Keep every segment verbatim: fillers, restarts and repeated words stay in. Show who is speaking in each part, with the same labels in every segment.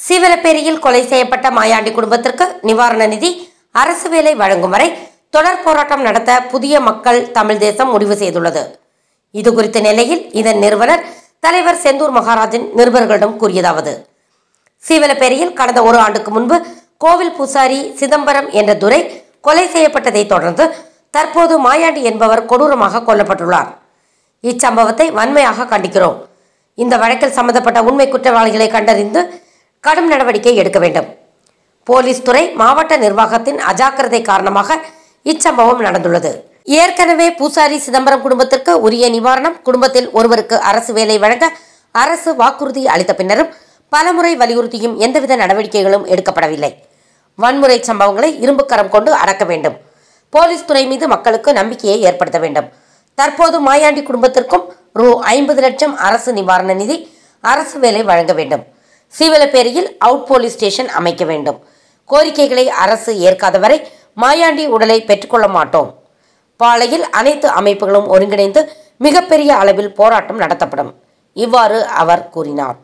Speaker 1: சீவலப்பேரியில் கொலை செய்யப்பட்ட மாயாண்டி குடும்பத்திற்கு நிவாரண நிதி அரசு வேலை வழங்கும் வரை தொடர் போராட்டம் நடத்த புதிய மக்கள் தமிழ் தேசம் முடிவு செய்துள்ளது. இது குறித்த நிலையில் இதன் நிறுவனர் தலைவர் செந்தூர் மகாராஜன் நிருபர்களிடம் கூறியதாவது: சீவலப்பேரியில் கடந்த ஒரு ஆண்டுக்கு முன்பு கோவில் பூசாரி சிதம்பரம் என்ற துரை கொலை செய்யப்பட்டதை தொடர்ந்து தற்போது மாயாண்டி என்பவர் கொடூரமாக கொல்லப்பட்டுள்ளார். இச்சம்பவத்தை வன்மையாக கண்டிக்கிறோம். இந்த வழக்கில் சம்பந்தப்பட்ட உண்மை குற்றவாளிகளை கண்டறிந்து கடும் நடவடிக்கை எடுக்க வேண்டும். போலீஸ் துறை மாவட்ட நிர்வாகத்தின் அஜாக்கிரதை காரணமாக இச்சம்பவம் நடந்துள்ளது. ஏற்கனவே பூசாரி சிதம்பரம் குடும்பத்திற்கு உரிய நிவாரணம், குடும்பத்தில் ஒருவருக்கு அரசு வேலை வழங்க அரசு வாக்குறுதி அளித்த பின்னரும் பலமுறை வலியுறுத்தியும் எந்தவித நடவடிக்கைகளும் எடுக்கப்படவில்லை. வன்முறை சம்பவங்களை இரும்பு கரம் கொண்டு அடக்க வேண்டும். போலீஸ் துறை மீது மக்களுக்கு நம்பிக்கையை ஏற்படுத்த வேண்டும். தற்போது மாயாண்டி குடும்பத்திற்கும் ரூ ஐம்பது லட்சம் அரசு நிவாரண நிதி, அரசு வேலை வழங்க வேண்டும். சீவலப்பேரியில் அவுட் போலீஸ் ஸ்டேஷன் அமைக்க வேண்டும். கோரிக்கைகளை அரசு ஏற்காத வரை மாயாண்டி உடலை பெற்றுக்கொள்ள மாட்டோம். பாளையில் அனைத்து அமைப்புகளும் ஒருங்கிணைந்து மிகப்பெரிய அளவில் போராட்டம் நடத்தப்படும். இவ்வாறு அவர் கூறினார்.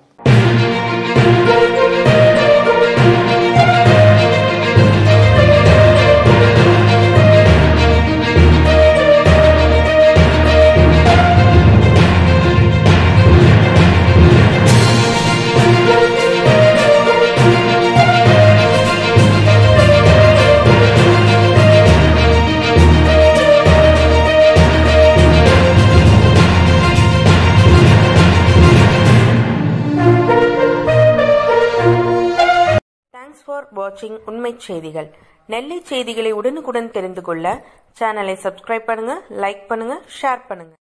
Speaker 2: ஃபார் வாட்சிங் உண்மை செய்திகள். நெல்லை செய்திகளை உடனுக்குடன் தெரிந்து கொள்ள சேனலை சப்ஸ்கிரைப் பண்ணுங்க, லைக் பண்ணுங்க, ஷேர் பண்ணுங்க.